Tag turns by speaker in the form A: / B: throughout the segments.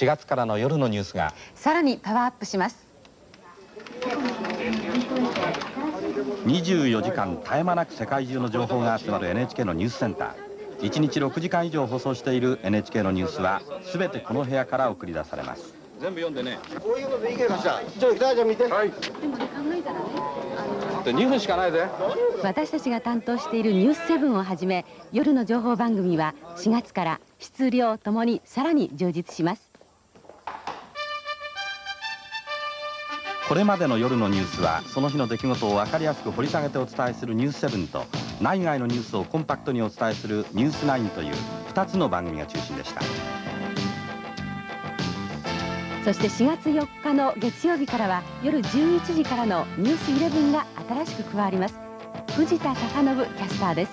A: 4月からの夜のニュースが
B: さらにパワーアップします。
A: 24時間絶え間なく世界中の情報が集まる NHK のニュースセンター。1日6時間以上放送している NHK のニュースは全てこの部屋から送り出されます。全部読んでね。
C: こういうのでいいかしら。じゃあ見て。はい。
B: でもね、考えたらね、
A: 2分しかないぜ。
B: 私たちが担当しているニュース7をはじめ、夜の情報番組は4月から質量ともにさらに充実します。
A: これまでの夜のニュースはその日の出来事を分かりやすく掘り下げてお伝えするニュース7と、内外のニュースをコンパクトにお伝えするニュース9という2つの番組が中心でした。
B: そして4月4日の月曜日からは夜11時からのニュース11が新しく加わります。藤田貴信キャスターです。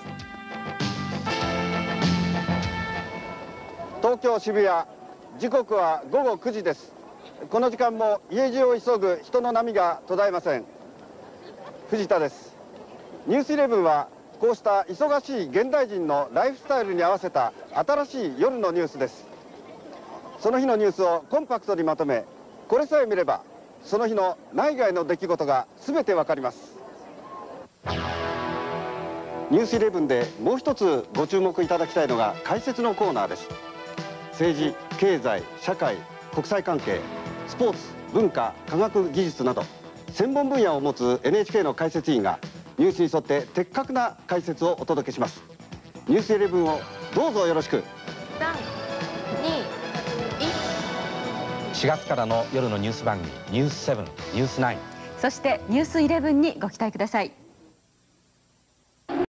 C: 東京渋谷、時刻は午後9時です。この時間も家路を急ぐ人の波が途絶えません。藤田です。ニュース11はこうした忙しい現代人のライフスタイルに合わせた新しい夜のニュースです。その日のニュースをコンパクトにまとめ、これさえ見ればその日の内外の出来事が全てわかります。ニュース11でもう一つご注目いただきたいのが解説のコーナーです。政治、経済、社会、国際関係、スポーツ、文化、科学技術など専門分野を持つ NHK の解説員がニュースに沿って的確な解説をお届けします。ニュース11をどうぞよろしく。
B: 3、2、
A: 4月からの夜のニュース番組ニュース7、ニュース9、
B: そしてニュース11にご期待ください。